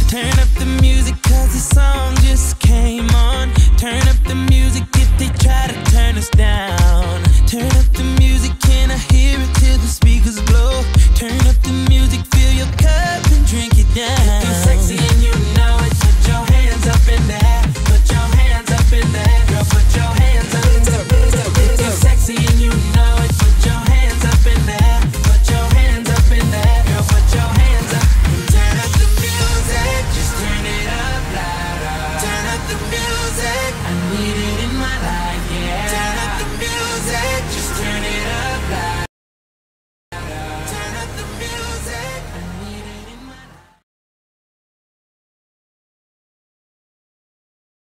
Turn up the music cause the song just came on. Turn up the music if they try to turn us down.